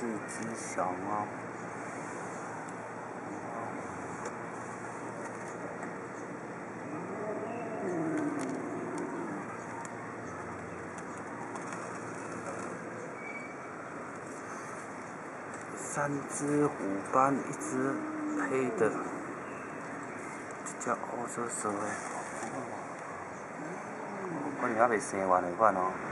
只小猫。3只虎斑，1只黑的，这叫欧洲蛇诶。可能还未生完的款哦。